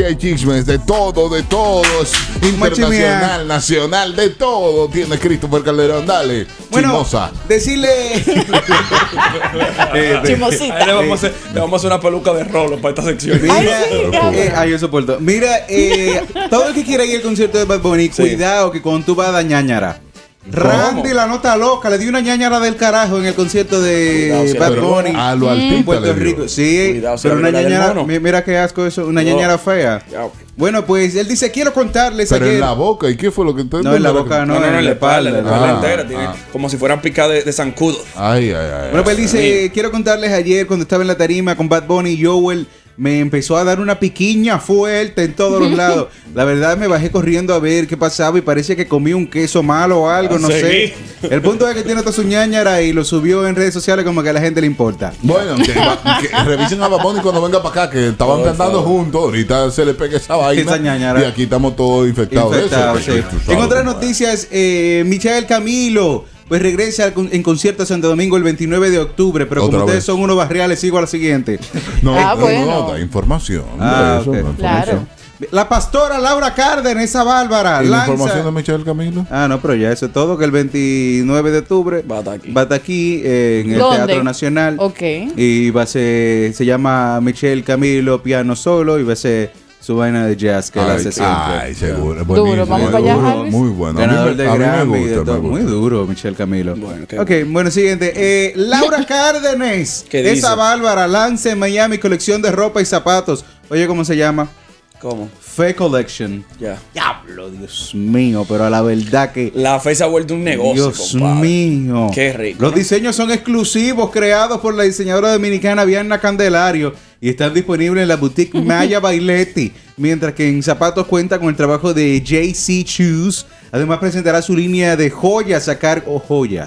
hay chismes de todo, de todos. Internacional, nacional, de todo. Tiene Christopher Calderón. Dale, chismosa. Decirle. Chimosita. Le vamos a hacer una peluca de rolo para esta sección. Mira, yo soporto. Mira, todo el que quiera ir al concierto de Bad Bunny, cuidado que cuando tú vas a dar ñañara. Randy, la nota loca, le dio una ñañara del carajo en el concierto de Bad Bunny a lo en Puerto Rico. Sí, cuidado, pero una ñañara, mira qué asco eso, una ñañara fea. Bueno, pues él dice, quiero contarles pero ayer. en la boca, ¿y qué fue lo que entonces? No, en la boca no, en la espalda entera, tiene como si fueran picadas de zancudo. Ay. Bueno, pues él dice, quiero contarles ayer cuando estaba en la tarima con Bad Bunny y Joel, me empezó a dar una piquiña fuerte en todos los lados. La verdad me bajé corriendo a ver qué pasaba y parecía que comí un queso malo o algo, no sé. El punto es que tiene toda su ñañara y lo subió en redes sociales como que a la gente le importa. Bueno, que revisen a Bad Bunny cuando venga para acá, que estaban cantando juntos. Ahorita se le pega esa vaina. Y aquí estamos todos infectados de eso. Sí. En otras noticias, Michael Camilo pues regresa en concierto a Santo Domingo el 29 de octubre, pero como ustedes son unos barriales, sigo a la siguiente. No, información. Okay. Claro. La pastora Laura Cárdenas, esa bárbara. ¿Y la información de Michael Camilo? No, pero ya eso es todo, que el 29 de octubre va a estar aquí en el Teatro Nacional. Ok. Y va a ser, se llama Michael Camilo Piano Solo y va a ser su vaina de jazz que él hace siempre. Ay, seguro. Duro, vamos para allá, Alex. Muy bueno. Ganador de Grammy y de gusta, todo. Muy duro, Michelle Camilo. Bueno, bueno, siguiente. Laura Cárdenas. Esa bárbara lanza en Miami colección de ropa y zapatos. Oye, ¿cómo se llama? ¿Cómo? Fe Collection. Ya. Diablo, Dios mío, pero a la verdad que... La fe se ha vuelto un negocio, Dios mío. Qué rico. Los diseños son exclusivos, creados por la diseñadora dominicana Vianna Candelario y están disponibles en la boutique Maya Bailetti, mientras que en zapatos cuenta con el trabajo de JC Shoes. Además presentará su línea de joyas a cargo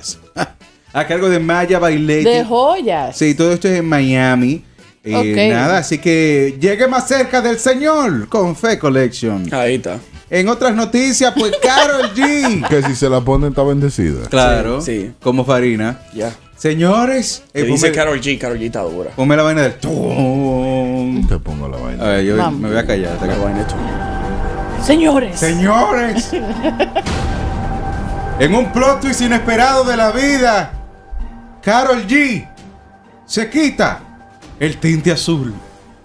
de Maya Bailetti. ¿De joyas? Sí, todo esto es en Miami. Nada, así que llegue más cerca del Señor con Fe Collection. Ahí está. En otras noticias, pues Karol G. Que si se la ponen está bendecida. Claro, sí. Como farina. Ya. Señores, dice Karol G está dura. Ponme la vaina del Te pongo la vaina. A ver, yo me voy a callar. La vaina Señores. En un plot twist inesperado de la vida, Karol G se quita el tinte azul.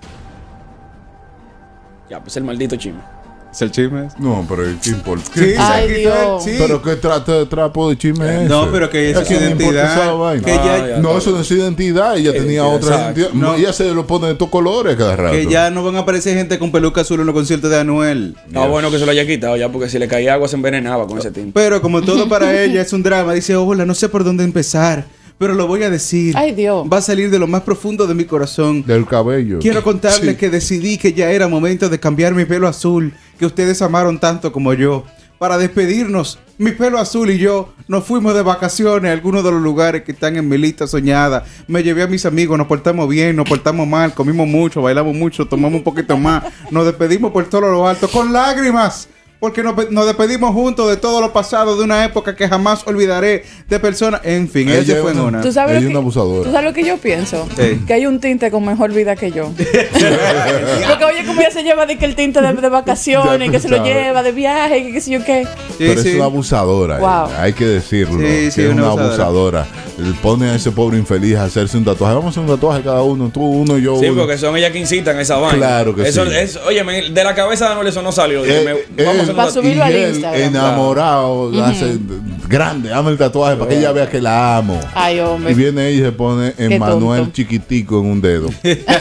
Ya, pues el maldito chisme. ¿Es el chisme? No, pero ¿qué importa? Sí, Ay, Dios. Pero ¿qué trapo de chisme es? No, pero que esa es su identidad. No, eso no es identidad. Ella tenía otra identidad. No. Ella se lo pone de estos colores cada rato. Que ya no van a aparecer gente con peluca azul en los conciertos de Anuel. Bueno que se lo haya quitado ya, porque si le caía agua se envenenaba con ese tiempo. Pero como todo para ella es un drama, dice, hola, no sé por dónde empezar, pero lo voy a decir. Ay, Dios. Va a salir de lo más profundo de mi corazón. Del cabello. Quiero contarles que decidí que ya era momento de cambiar mi pelo azul, que ustedes amaron tanto como yo. Para despedirnos, mi pelo azul y yo nos fuimos de vacaciones a algunos de los lugares que están en mi lista soñada. Me llevé a mis amigos, nos portamos bien, nos portamos mal, comimos mucho, bailamos mucho, tomamos un poquito más. Nos despedimos por todo lo alto con lágrimas. Porque nos despedimos juntos de todo lo pasado, de una época que jamás olvidaré, de personas. En fin, ella fue en una. ¿Tú sabes una abusadora. ¿Tú sabes lo que yo pienso? Sí. Que hay un tinte con mejor vida que yo. Porque oye, como ella se lleva de que el tinte de vacaciones, que se lo lleva de viaje, que qué sé yo qué. Pero es una abusadora. Wow. Hay que decirlo. Sí, que es una abusadora. Pone a ese pobre infeliz a hacerse un tatuaje. Vamos a hacer un tatuaje cada uno. Tú uno y yo uno. Sí, porque son ellas que incitan esa vaina. Claro que sí. Oye, de la cabeza de Anuel eso no salió. Vamos para subirlo al Instagram. Enamorado, hace grande, ama el tatuaje para que ella vea que la amo. Ay, hombre. Y viene ella y se pone Emmanuel chiquitico en un dedo.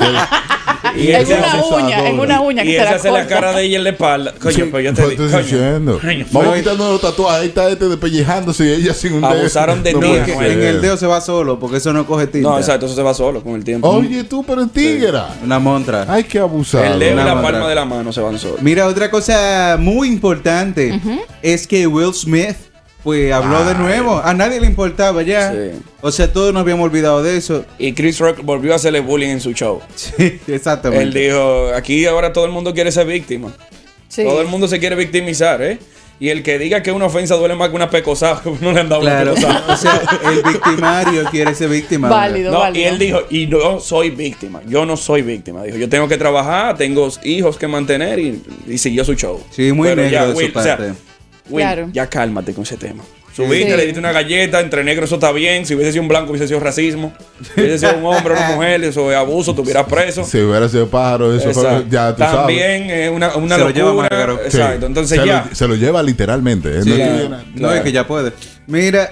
Y en una uña y que esa se hace la cara de ella en la espalda. Coño, pues yo te estoy diciendo. Vamos quitando los tatuajes. Ahí está despellejándose y ella sin un dedo. Abusaron de No, mí. en el dedo se va solo, porque eso no coge tinta. No, exacto, eso se va solo con el tiempo. Oye, tú, pero en tigra. Una montra. Ay, qué abusado. El dedo y la montra. palma de la mano se van solos. Mira, otra cosa muy importante es que Will Smith pues habló de nuevo. A nadie le importaba ya. Sí. O sea, todos nos habíamos olvidado de eso. Y Chris Rock volvió a hacerle bullying en su show. Sí, exactamente. Él dijo, aquí ahora todo el mundo quiere ser víctima. Sí. Todo el mundo se quiere victimizar, ¿eh? Y el que diga que una ofensa duele más que una pecosada, no le han dado Claro, una pecosada. o sea, el victimario quiere ser víctima. Válido, No, válido. y él dijo, y no soy víctima. Yo no soy víctima. Dijo, yo tengo que trabajar, tengo hijos que mantener y siguió su show. Sí, muy Pero negro ya, de su Will, o sea, parte. Will, Claro. ya cálmate con ese tema. Subiste, Sí. le diste una galleta, entre negros eso está bien. Si hubiese sido un blanco, hubiese sido racismo. Si hubiese sido un hombre o una mujer, eso es abuso, tuvieras preso. Si hubiera sido pájaro, eso fue, Exacto. ya tú sabes. También es una Se lo lleva locura. Márgaro. Sí. Exacto. Entonces se ya. se lo lleva literalmente. Sí, No Claro. tiene- no, Claro. es que ya puede. Mira,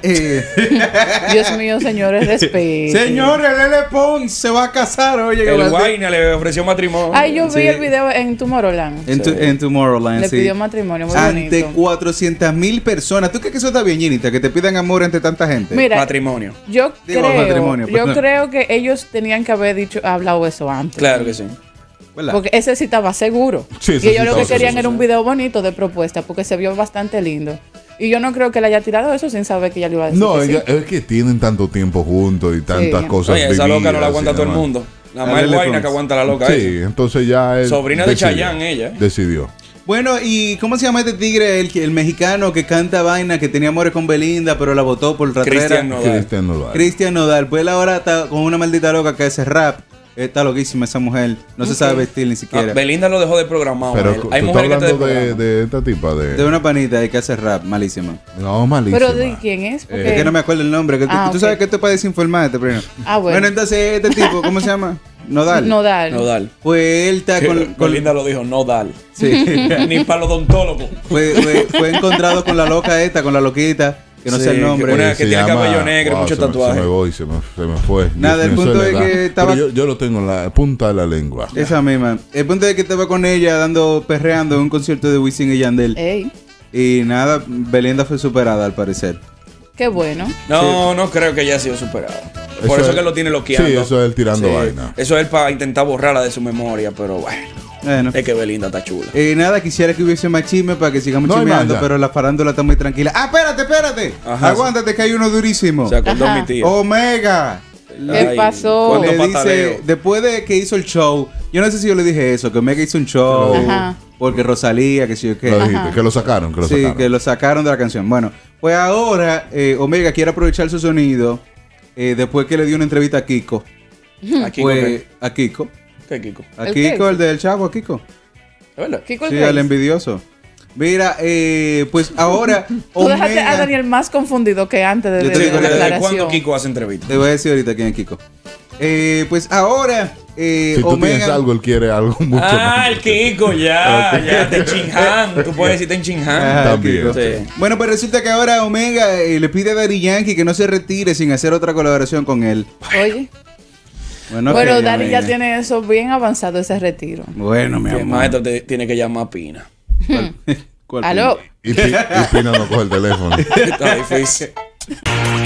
Dios mío, señores, respeto. señores, Lele Pons se va a casar, oye. El Guayna le ofreció matrimonio. Ay, yo vi Sí. el video en Tomorrowland. En Tomorrowland, Le sí. pidió matrimonio, muy Ante bonito. 400,000 personas. ¿Tú crees que eso está bien, Ginita? Que te pidan amor ante tanta gente. Mira, Matrimonio. yo Digo, creo, matrimonio, yo perdón. creo que ellos tenían que haber hablado eso antes. Claro que sí. ¿Verdad? Porque ese sí estaba seguro. Sí, y ese sí ellos lo estaba que querían seguro, era un video bonito de propuesta, porque se vio bastante lindo. Y yo no creo que le haya tirado eso sin saber que ella le iba a decir. No, que sí. es que tienen tanto tiempo juntos y tantas Sí. cosas. Oye, esa loca no la vividas aguanta y todo el demás. mundo. Nada más Dale, el Guayna Pons. que aguanta la loca Sí, esa. entonces ya él Sobrina de decidió. Chayanne, ella. Decidió. Bueno, ¿y cómo se llama este tigre? El mexicano que canta vaina, que tenía amores con Belinda, pero la votó por ratera. Cristian Nodal. Cristian Nodal. Cristian Nodal. Pues él ahora está con una maldita loca que hace rap. Está loquísima esa mujer. No se sabe vestir ni siquiera. Ah, Belinda lo dejó de programado. Pero a él. tú Hay estás mujeres que te hablando desprograman. de esta tipa de. De una panita ahí que hace rap, malísima. No, malísima. Pero ¿de quién es? Porque... Es que no me acuerdo el nombre. Que tú Ok. sabes que esto es para desinformarte, pero Ah, bueno. entonces este tipo, ¿cómo se llama? Nodal. Nodal. Nodal. Pues él está con Belinda lo dijo, no dal. sí. Ni para los odontólogos. fue encontrado con la loca esta, con la loquita, que no Sí, sé el nombre. que una- Se tiene cabello negro y mucho se me- tatuaje. Se me voy, se me fue. Nada, Dios el mío, punto eso es le que da. estaba- Pero yo lo tengo en la punta de la lengua. Esa misma. El punto es que estaba con ella dando, perreando en un concierto de Wisin y Yandel. Ey, Y nada, Belinda fue superada al parecer. qué bueno. No, no creo que ella haya sido superada. Por eso es- que lo tiene loqueando. Sí, eso es él tirando Sí. vaina. Eso es para intentar borrarla de su memoria, pero bueno. Bueno. Es que Belinda está chula. Nada, quisiera que hubiese más chisme para que sigamos No hay chismeando, más ya. pero la farándula está muy tranquila. ¡Ah, espérate! Ajá, Aguántate que hay uno durísimo. Se acordó Ajá. mi tía. Omega. ¿Qué pasó? ¿Cuánto Le pataleo? dice, después de que hizo el show, yo no sé si yo le dije eso, que Omega hizo un show, Ajá. porque Rosalía, que sí o qué. Lo dijiste, Ajá. que lo sacaron, que lo Sí, sacaron. que lo sacaron de la canción. Bueno, pues ahora Omega quiere aprovechar su sonido después que le dio una entrevista a Kiko. ¿A Kiko Pues, qué? a Kiko. ¿Qué Kiko? A ¿El Kiko, qué? el del Chavo, a Kiko. ¿Es verdad? Kiko el Sí, Grace. al envidioso. Mira, pues ahora Tú dejaste a Omega... Daniel más confundido que antes de, Yo te de digo, la ¿Desde aclaración. cuándo Kiko hace entrevistas? Te voy a decir ahorita quién es Kiko. Pues ahora Si tú tienes Omega... algo, él quiere algo mucho Ah, más. el Kiko, ya. Ya, de Chinhan. Tú puedes decirte en Chinhan. Ajá, También. Kiko. Sí. Bueno, pues resulta que ahora Omega le pide a Daddy Yankee que no se retire sin hacer otra colaboración con él. Oye, Bueno, bueno, ok, Dani amiga. ya tiene eso bien avanzado, ese retiro. Bueno, mi Que amor. maestro te tiene que llamar a Pina. ¿Cuál Aló. Y Pina no coge el teléfono. Está difícil.